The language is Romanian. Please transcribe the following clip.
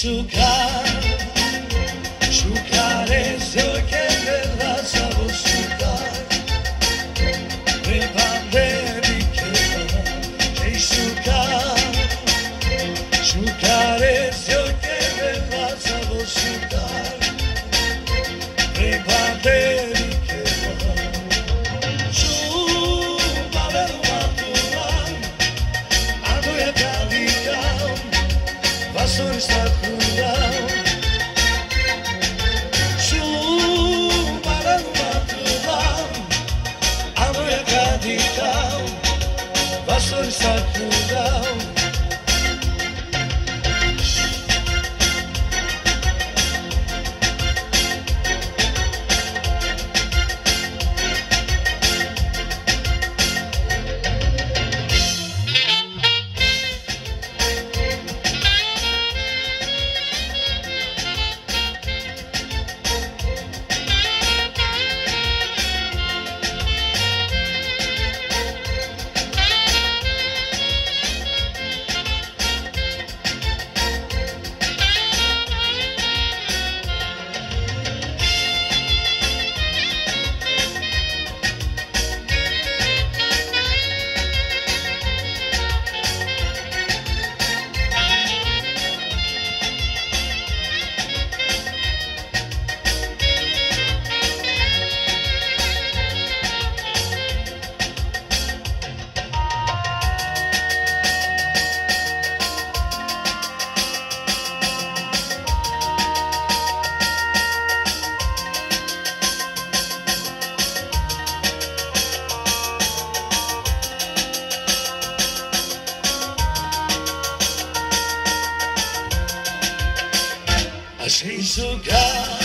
sucar, sucar es lo que me vas a buscar. Prepárate que sucar, sucar es lo que me vas a buscar. Prepárate que subale maturan, ando ya calicao, vas a estar jurado. Subale maturan, ando ya calicao, vas a estar jurado. Así sucar.